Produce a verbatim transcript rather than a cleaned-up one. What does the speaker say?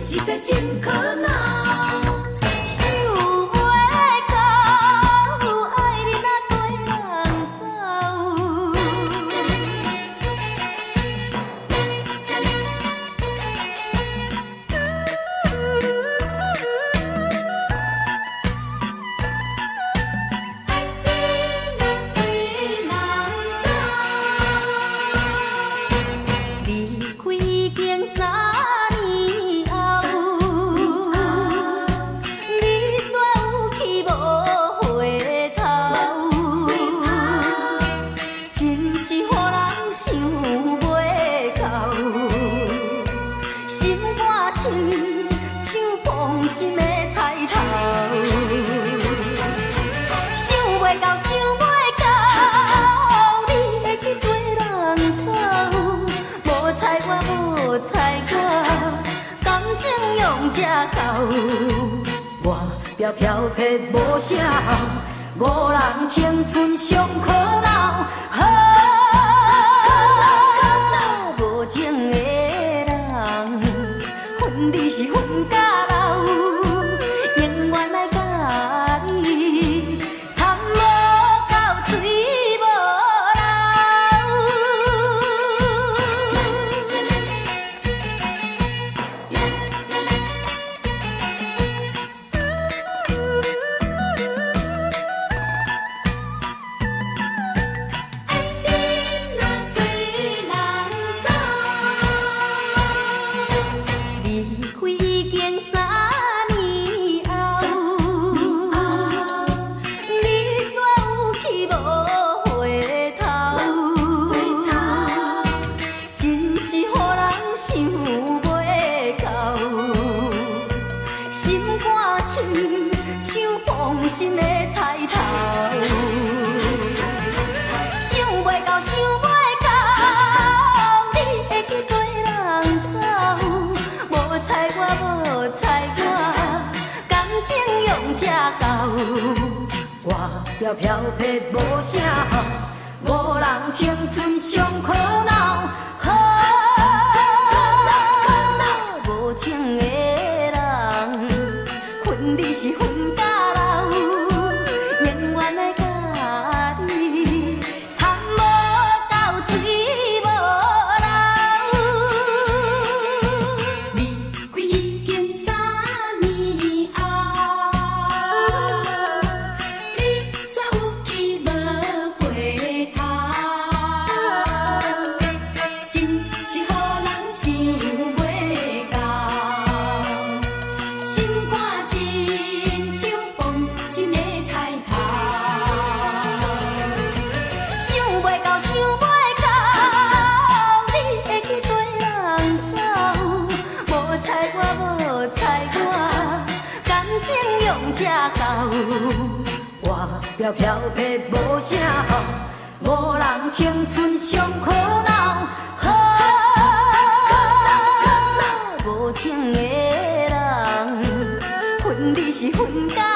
实在真可恼。 想袂到，爱你若对人走。 爱你若对人走， 离开已经三年后，你说有去无回头，真是予人想袂到，心肝亲像怦心的菜头，想袂到，想袂到，你会去对人走，无猜我，无猜我，感情用这厚，外表漂泊无啥好，五人青春上可恼，无情的人，恨你是恨甲老，永远来甲你参无到水无爱你若对人走， 离开已经三年后，你说有去无回头，真是予人想袂到，心肝亲像怦心的菜头，想袂到，想袂到，你会去对人走，无猜我，无猜我，感情用这厚，外表漂泊无啥好，五人青春上可恼，无情的人，恨你是恨甲老，永远来甲你参无到水无流。 离开已经三年后，你说有去无回头，真是予人想袂到，心肝亲像怦心的菜头。 想袂到，想袂到，你会去对人走，无猜我，无猜我，感情用这厚，外表漂泊无啥好，五人青春上可恼，无情的人，恨你是恨甲